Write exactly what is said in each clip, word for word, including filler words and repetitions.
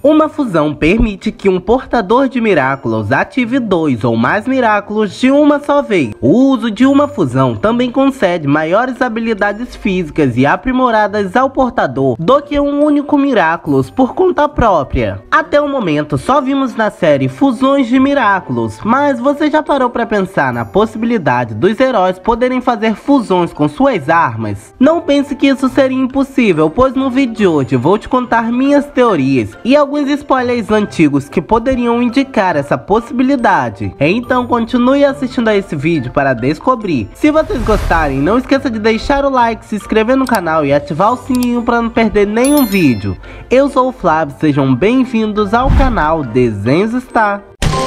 Uma fusão permite que um portador de Miraculous ative dois ou mais Miraculous de uma só vez. O uso de uma fusão também concede maiores habilidades físicas e aprimoradas ao portador do que um único Miraculous por conta própria. Até o momento só vimos na série fusões de Miraculous, mas você já parou para pensar na possibilidade dos heróis poderem fazer fusões com suas armas? Não pense que isso seria impossível, pois no vídeo de hoje vou te contar minhas teorias e alguns spoilers antigos que poderiam indicar essa possibilidade. Então continue assistindo a esse vídeo para descobrir. Se vocês gostarem, não esqueça de deixar o like, se inscrever no canal e ativar o sininho para não perder nenhum vídeo. Eu sou o Flávio, sejam bem-vindos ao canal Desenhos Star.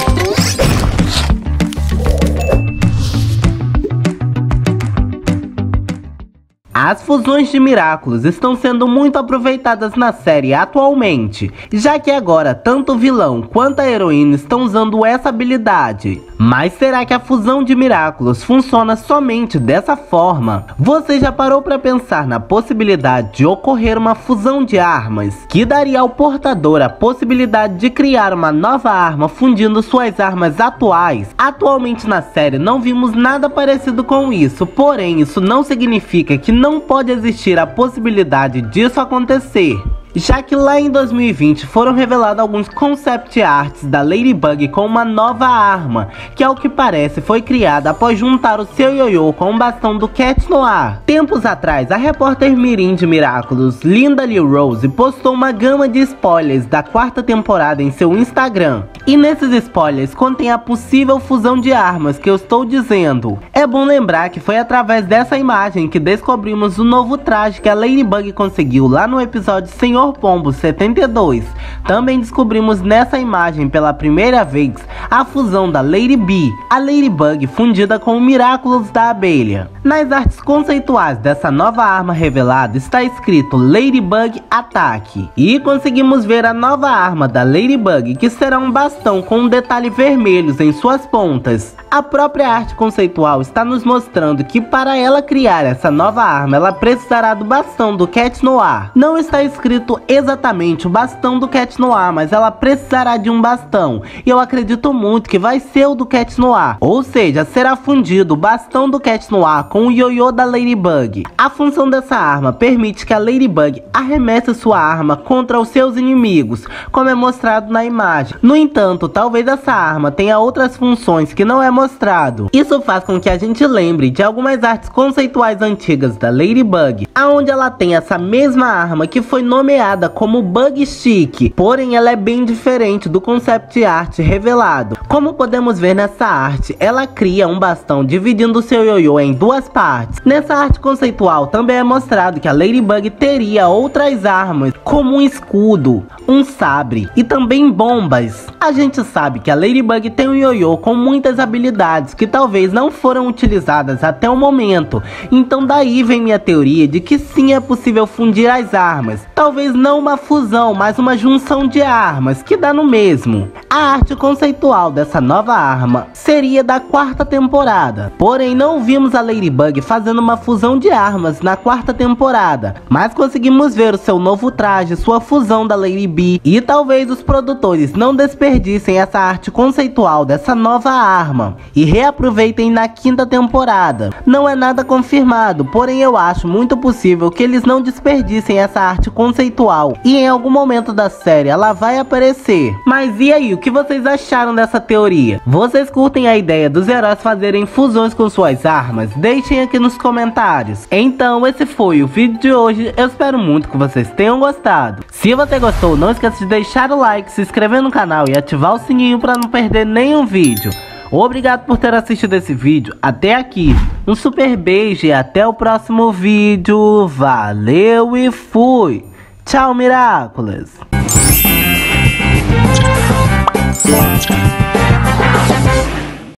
As fusões de Miraculous estão sendo muito aproveitadas na série atualmente, já que agora tanto o vilão quanto a heroína estão usando essa habilidade. Mas será que a fusão de Miraculous funciona somente dessa forma? Você já parou para pensar na possibilidade de ocorrer uma fusão de armas, que daria ao portador a possibilidade de criar uma nova arma fundindo suas armas atuais? Atualmente na série não vimos nada parecido com isso, porém isso não significa que não Não pode existir a possibilidade disso acontecer, já que lá em dois mil e vinte foram revelados alguns concept arts da Ladybug com uma nova arma, que ao que parece foi criada após juntar o seu ioiô com o bastão do Cat Noir. Tempos atrás, a repórter mirim de Miraculous, Linda Lee Rose, postou uma gama de spoilers da quarta temporada em seu Instagram. E nesses spoilers contém a possível fusão de armas que eu estou dizendo. É bom lembrar que foi através dessa imagem que descobrimos o novo traje que a Ladybug conseguiu lá no episódio Senhor Pombo setenta e dois. Também descobrimos nessa imagem pela primeira vez a fusão da Lady Bee, a Ladybug fundida com o Miraculous da abelha. Nas artes conceituais dessa nova arma revelada está escrito Ladybug Ataque. E conseguimos ver a nova arma da Ladybug, que será um bastão com um detalhe vermelhos em suas pontas. A própria arte conceitual está nos mostrando que para ela criar essa nova arma ela precisará do bastão do Cat Noir. Não está escrito exatamente o bastão do Cat Noir, mas ela precisará de um bastão, e eu acredito muito que vai ser o do Cat Noir, ou seja, será fundido o bastão do Cat Noir com o ioiô da Ladybug. A função dessa arma permite que a Ladybug arremesse sua arma contra os seus inimigos, como é mostrado na imagem. No entanto, talvez essa arma tenha outras funções que não é mostrado. Isso faz com que a gente lembre de algumas artes conceituais antigas da Ladybug, aonde ela tem essa mesma arma que foi nomeada como Bug Stick, porém ela é bem diferente do concept art revelado. Como podemos ver nessa arte, ela cria um bastão dividindo seu ioiô em duas partes. Nessa arte conceitual também é mostrado que a Ladybug teria outras armas, como um escudo, um sabre e também bombas. A gente sabe que a Ladybug tem um ioiô com muitas habilidades que talvez não foram utilizadas até o momento, então daí vem minha teoria de que sim, é possível fundir as armas. Talvez não uma fusão, mas uma junção de armas, que dá no mesmo. A arte conceitual dessa nova arma seria da quarta temporada, porém não vimos a Ladybug fazendo uma fusão de armas na quarta temporada, mas conseguimos ver o seu novo traje, sua fusão da Lady Bee, e talvez os produtores não desperdicem essa arte conceitual dessa nova arma e reaproveitem na quinta temporada. Não é nada confirmado, porém eu acho muito possível que eles não desperdicem essa arte conceitual e em algum momento da série ela vai aparecer. Mas e aí, o que vocês acharam dessa teoria? Vocês curtem a ideia dos heróis fazerem fusões com suas armas? Deixem aqui nos comentários. Então esse foi o vídeo de hoje, eu espero muito que vocês tenham gostado. Se você gostou, não esqueça de deixar o like, se inscrever no canal e ativar o sininho para não perder nenhum vídeo. Obrigado por ter assistido esse vídeo até aqui. Um super beijo e até o próximo vídeo. Valeu e fui. Tchau, Miraculous. We'll be right back.